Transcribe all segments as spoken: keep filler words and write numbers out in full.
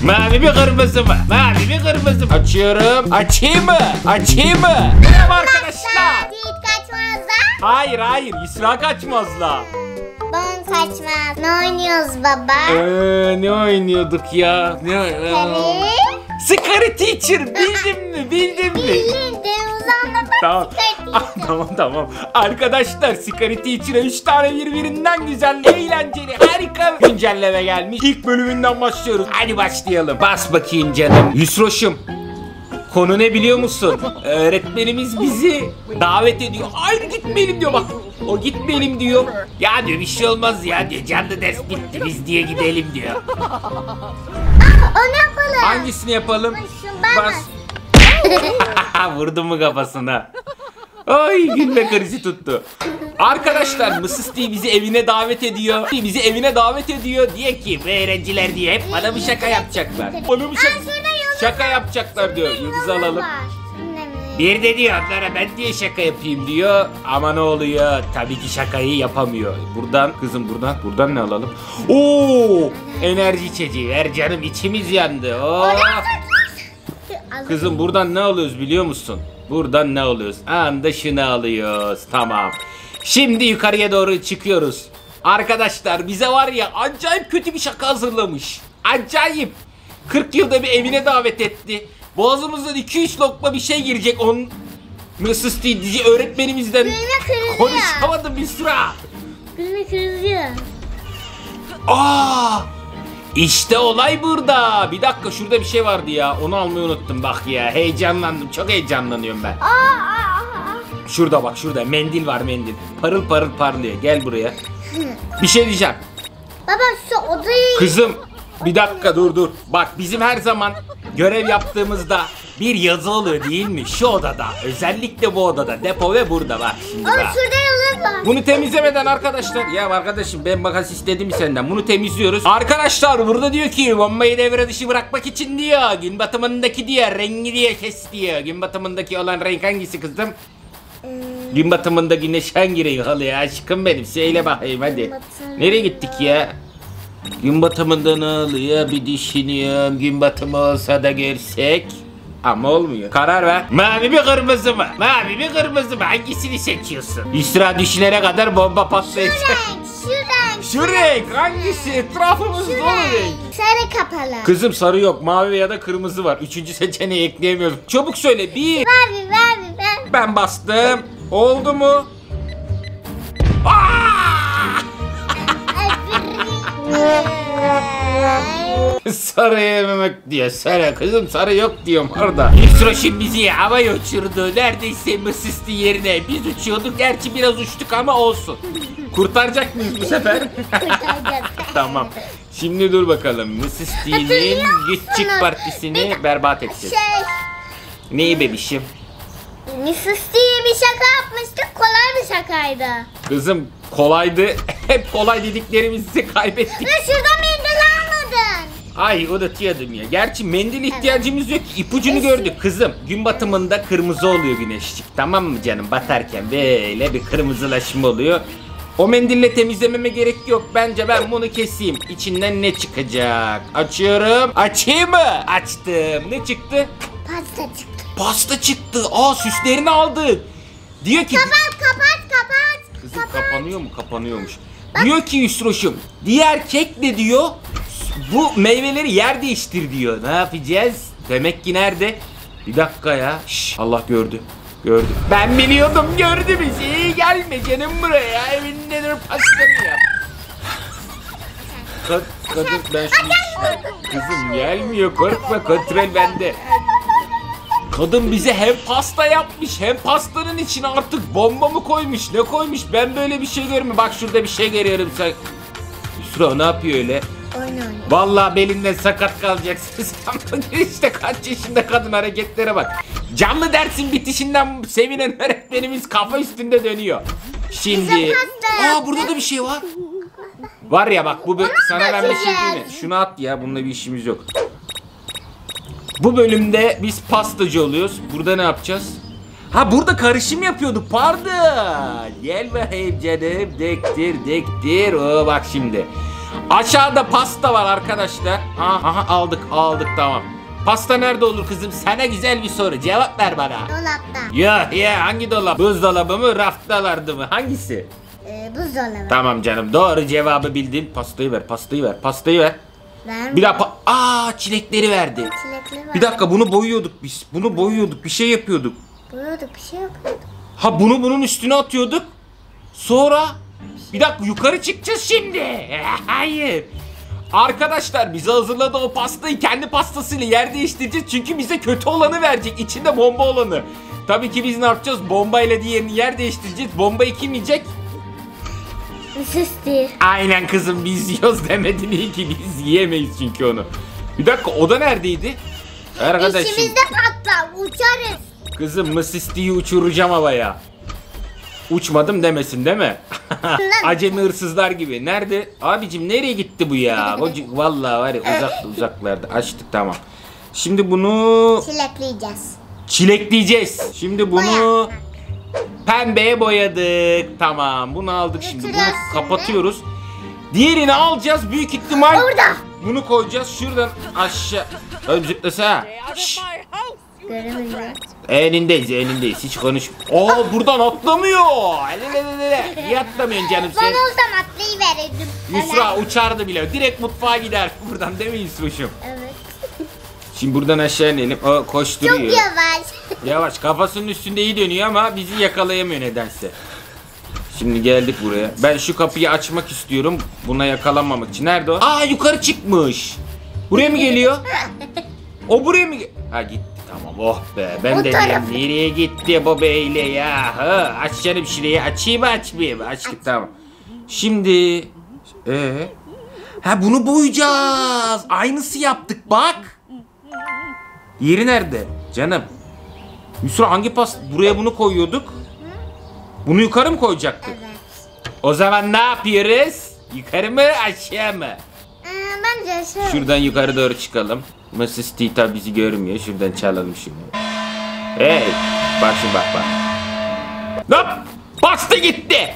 Mavi mi kırmızı mı? Mavi mi kırmızı mı? Açıyorum. Açayım mı? Açayım mı? Merhaba arkadaşlar. Yiğit kaçmazlar. Hayır hayır. Yusra kaçmazla. Bon kaçmaz. Ne oynuyoruz baba? Eee ne oynuyorduk ya? Ne Tabii. Scary Teacher bildin mi? Bildin mi? Bildim uzanma bak. Tamam. Ah, tamam tamam. Arkadaşlar Scary Teacher'a üç tane birbirinden güzel, eğlenceli, harika güncelleme gelmiş. İlk bölümünden başlıyoruz. Hadi başlayalım. Bas bakayım canım. Yusroş'um. Konu ne biliyor musun? Öğretmenimiz bizi davet ediyor. Hayır gitmeyelim diyor bak. O gitmeyelim diyor. Ya diyor bir şey olmaz ya diyor. Canlı ders bitti biz diye gidelim diyor. Onu yapalım. Hangisini yapalım? Ben Bas. Vurdun mu kafasına? Ay gülme krizi tuttu. Arkadaşlar Mısıs diye bizi evine davet ediyor. Bizi evine davet ediyor. Diye ki bu öğrenciler diye hep bana bir şaka yapacaklar. Bana bir şaka, şaka yapacaklar diyor. Yıldız alalım. Bir de diyor onlara ben diye şaka yapayım diyor. Ama ne oluyor? Tabii ki şakayı yapamıyor. Buradan kızım buradan. Buradan ne alalım? Oo! Enerji içeceği. Ver canım içimiz yandı. Oo! Kızım buradan ne alıyoruz biliyor musun? Buradan ne alıyoruz? Anda şunu alıyoruz. Tamam. Şimdi yukarıya doğru çıkıyoruz. Arkadaşlar bize var ya acayip kötü bir şaka hazırlamış. Acayip. kırk yılda bir evine davet etti. Boğazımızdan iki üç lokma bir şey girecek. Onun Mısıs diye öğretmenimizden konuşamadım bir sıra. Gülme kırılıyor. Aa! İşte olay burada. Bir dakika şurada bir şey vardı ya. Onu almayı unuttum bak ya. Heyecanlandım. Çok heyecanlanıyorum ben. Aa, aa, aa. Şurada bak şurada. Mendil var mendil. Parıl parıl parlıyor. Gel buraya. Bir şey diyeceğim. Baba şu odayı... Kızım bir dakika dur dur. Bak bizim her zaman görev yaptığımızda bir yazı oluyor değil mi? Şu odada. Özellikle bu odada. Depo ve burada bak. Şimdi Ama bak. şurada yolun var. Bunu temizlemeden arkadaşlar. Ya arkadaşım ben makas istedim senden. Bunu temizliyoruz. Arkadaşlar burada diyor ki bombayı devre dışı bırakmak için diyor. Gün batımındaki diyor. Rengi diye kes diyor. Gün batımındaki olan renk hangisi kızım? Hmm. Gün batımında güneş hangi renk oluyor aşkım benim? Söyle bakayım hadi. Batım. Nereye gittik ya? Gün batımında ne oluyor bir düşünüyorum. Gün batımı olsa da görsek. Ama olmuyor. Karar ver. Mavi mi kırmızı mı? Mavi mi kırmızı mı? Hangisini seçiyorsun? Yusra düşünene kadar bomba patlayacak. Şu renk, şu renk. Şu renk hangisi? Etrafımız Şu dolu renk. renk. Sarı kapalı. Kızım sarı yok. Mavi ya da kırmızı var. Üçüncü seçeneği ekleyemiyorum. Çabuk söyle. Bir. Mavi, mavi, mavi. Ben bastım. Oldu mu? Aa! Sarı yememek diye sarı kızım sarı yok diyorum orada. Yusroş'un bizi havaya uçurdu. Neredeyse Mısısti yerine biz uçuyorduk. Gerçi biraz uçtuk ama olsun. Kurtaracak mıyız bu sefer? Tamam. Şimdi dur bakalım. Mısısti'nin Güççük Partisi'ni berbat edeceğiz. Şey, Neyi bebişim? Mısıs diye bir şaka yapmıştık. Kolay bir şakaydı. Kızım kolaydı. Hep kolay dediklerimizi kaybettik. Ve şurada mendil almadın. Ay unutuyordum ya. Gerçi mendil ihtiyacımız yok ki. İpucunu gördük kızım. Gün batımında kırmızı oluyor güneşlik. Tamam mı canım? Batarken böyle bir kırmızılaşma oluyor. O mendille temizlememe gerek yok. Bence ben bunu keseyim. İçinden ne çıkacak? Açıyorum. Açayım mı? Açtım. Ne çıktı? Pasta çıktı. Pasta çıktı. Aa süslerini aldık. Diyor ki... Kapat, kapat, kapat. Kızım kapanıyor mu? Kapanıyormuş. Diyor ki Yusroş'um diğer kekle diyor bu meyveleri yer değiştir diyor. Ne yapacağız? Demek ki nerede? Bir dakika ya. Şş, Allah gördü. Gördü. Ben biliyordum gördü bizi. Gelme canım buraya. Evinde dur pastanı yap. Kad kadın ben şimdi... Kızım gelmiyor korkma kontrol bende. Kadın bize hem pasta yapmış hem pastanın içine artık bomba mı koymuş ne koymuş ben böyle bir şey görmüyorum. Bak şurada bir şey görüyorum sen. Yusra ne yapıyor öyle? Oyun oynuyor. Vallahi belinden sakat kalacaksın. İşte kaç yaşında kadın hareketlere bak. Canlı dersin bitişinden sevinen öğretmenimiz kafa üstünde dönüyor. Şimdi... Aa burada da bir şey var. Var ya bak bu sana ben bir şey diyeyim mi? Şunu at ya bununla bir işimiz yok. Bu bölümde biz pastacı oluyoruz. Burada ne yapacağız? Ha burada karışım yapıyorduk pardon. Gel bakayım canım dektir dektir. Oo bak şimdi. Aşağıda pasta var arkadaşlar. Aha, aha aldık aldık tamam. Pasta nerede olur kızım? Sana güzel bir soru. Cevap ver bana. Dolapta. Ya ya hangi dolap? Buzdolabı mı raftalardı mı? Hangisi? Ee, buzdolabı. Tamam canım doğru cevabı bildin. Pastayı ver pastayı ver pastayı ver. Ver. Bir daha pa- Aa çilekleri verdi. Çilekli var. Bir dakika bunu boyuyorduk biz. Bunu boyuyorduk bir şey yapıyorduk. Buyurduk bir şey yapıyorduk. Ha bunu bunun üstüne atıyorduk. Sonra bir dakika yukarı çıkacağız şimdi. Hayır. Arkadaşlar bize hazırladı o pastayı kendi pastasıyla yer değiştireceğiz. Çünkü bize kötü olanı verecek. İçinde bomba olanı. Tabii ki biz ne yapacağız? Bombayla diğerini yer değiştireceğiz. Bombayı kim yiyecek? Süsti. Aynen kızım biz yiyoruz demedin iyi ki biz yiyemeyiz çünkü onu. Bir dakika o da neredeydi? Arkadaşım. İçimizde patlar uçarız. Kızım mısistiyi uçuracağım havaya. Uçmadım demesin değil mi? Acemi hırsızlar gibi. Nerede? Abicim nereye gitti bu ya? Koca- Vallahi var ya uzak uzaklarda. Açtık tamam. Şimdi bunu Çilekleyeceğiz. çilekleyeceğiz. Şimdi bunu pembeye boyadık. Tamam bunu aldık şimdi. Bunu Götürüyoruz şimdi. kapatıyoruz. Diğerini alacağız büyük ihtimal. Orada. Bunu koyacağız şuradan aşağı. Oğlum zıplasa. Şşş. Göremiyorum. Elindeyiz elindeyiz hiç konuş. Aa buradan atlamıyor. Elelelele. Niye atlamıyorsun canım Ben sen? olsam atlayıverirdim. Yusra uçardı bile. Direkt mutfağa gider buradan değil mi Yusra'cığım? Evet. Şimdi buradan aşağı inelim. O Çok koşturuyor. yavaş. Yavaş kafasının üstünde iyi dönüyor ama bizi yakalayamıyor nedense. Şimdi geldik buraya. Ben şu kapıyı açmak istiyorum. Buna yakalanmamak için. Nerede o? Aa yukarı çıkmış. Buraya mı geliyor? O buraya mı? Ha gitti tamam oh be. Ben O de taraf- diyorum nereye gitti bu beyle ya? Ha, aç canım şurayı. Açayım mı açmayayım mı? Açtık tamam. Şimdi ee, ha bunu boyayacağız. Aynısı yaptık bak. Yeri nerede? Canım. Yusra hangi pas? Buraya bunu koyuyorduk. Bunu yukarı mı koyacaktık? Evet. O zaman ne yapıyoruz? Yukarı mı aşağı mı? Ee, bence şu. Şuradan yukarı doğru çıkalım. Mrs. Tita bizi görmüyor. Şuradan çalalım şimdi. Hey! Bak şimdi bak bak. Hop! Pasta gitti!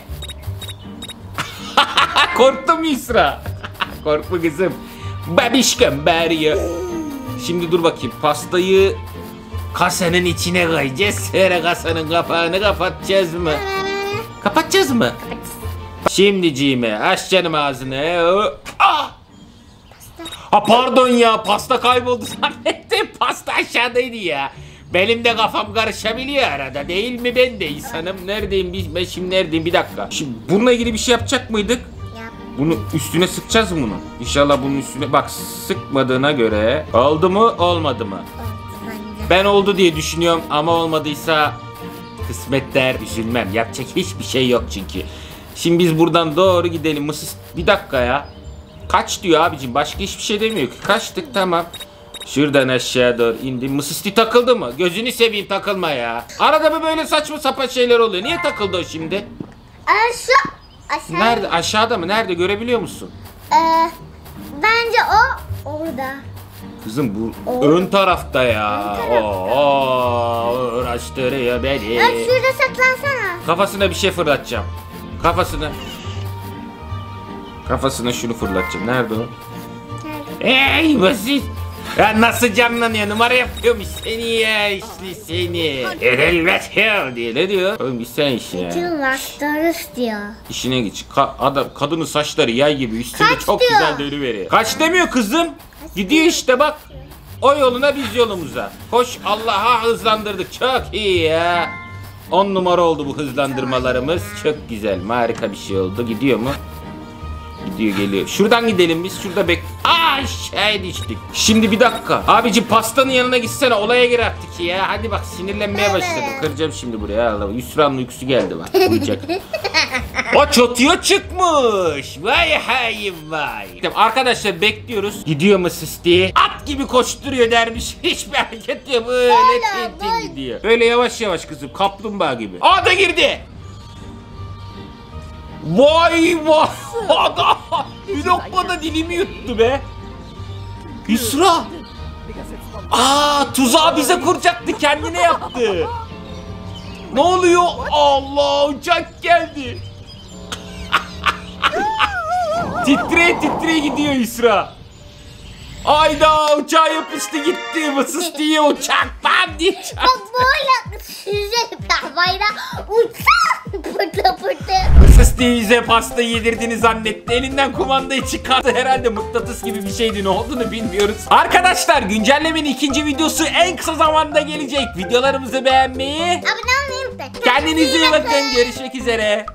Korktum Yusra. Korkma kızım. Babişkom bağırıyor. Şimdi dur bakayım. Pastayı kasanın içine koyacağız. Sonra kasanın kapağını kapatacağız mı? Kapatacağız mı? Şimdiciğime aç canım ağzını. Ah! Ha pardon ya pasta kayboldu zannettim. Pasta aşağıdaydı ya. Benim de kafam karışabiliyor arada değil mi ben de insanım. Neredeyim biz ben şimdi neredeyim bir dakika. Şimdi bununla ilgili bir şey yapacak mıydık? Yap. Bunu üstüne sıkacağız mı bunu? İnşallah bunun üstüne bak sıkmadığına göre oldu mu olmadı mı? Bence. Ben oldu diye düşünüyorum ama olmadıysa kısmet der üzülmem. Yapacak hiçbir şey yok çünkü. Şimdi biz buradan doğru gidelim. Mısır bir dakika ya. Kaç diyor abicim başka hiçbir şey demiyor ki. Kaçtık tamam. Şuradan aşağı doğru indim. Mısısti takıldı mı? Gözünü seveyim takılma ya. Arada mı böyle saçma sapan şeyler oluyor? Niye takıldı o şimdi? Aşağı. Aşağı. Nerede? Aşağıda mı? Nerede? Görebiliyor musun? Ee, bence o orada. Kızım bu O- ön tarafta ya. Ön tarafta. Oo, uğraştırıyor beni. Bak şurada saklansana. Kafasına bir şey fırlatacağım. Kafasına. Kafasına şunu fırlatacağım. Nerede o? Nerede? Ey basit. Ya nasıl canlanıyor? Numara yapıyormuş seni ya işte seni. Elbet ya diye ne diyor? Oğlum bir sen işine. Bütün Lastarus diyor. İşine geç. Ka- adam kadının saçları yay gibi üstünde Kaç çok diyor? güzel dönüveriyor. Kaç demiyor kızım? Gidiyor işte bak. O yoluna biz yolumuza. Koş Allah'a hızlandırdık. Çok iyi ya. On numara oldu bu hızlandırmalarımız. Çok güzel. Harika bir şey oldu. Gidiyor mu? Gidiyor geliyor. Şuradan gidelim biz. Şurada bek... Aa aşağıya düştük. Şimdi bir dakika. Abicim pastanın yanına gitsene. Olaya gir artık ya. Hadi bak sinirlenmeye başladım. Kıracağım şimdi buraya. Allah. Yusra'nın uykusu geldi bak. Uyuyacak. O çatıya çıkmış. Vay hayım vay. Arkadaşlar bekliyoruz. Gidiyor mu diye. At gibi koşturuyor dermiş. Hiçbir hareket yok. Böyle tin tin böyle. gidiyor. Böyle yavaş yavaş kızım. Kaplumbağa gibi. Aa da girdi. Vay vay. Adam bir lokmada dilimi yuttu be. Yusra. Aa tuzağı bize kuracaktı. Kendine yaptı. Ne oluyor? Allah uçak geldi. Titre titre gidiyor İsra. Ayda uçağa yapıştı gitti. Mısız diye uçak bam diye çarptı. Bak böyle süzerim havayla uçak pırtı pırtı. Mısız diye bize pasta yedirdiğini zannetti. Elinden kumandayı çıkardı. Herhalde mıknatıs gibi bir şeydi. Ne olduğunu bilmiyoruz. Arkadaşlar güncellemenin ikinci videosu en kısa zamanda gelecek. Videolarımızı beğenmeyi, Abone olmayı unutmayın. kendinize iyi bakın. Görüşmek üzere.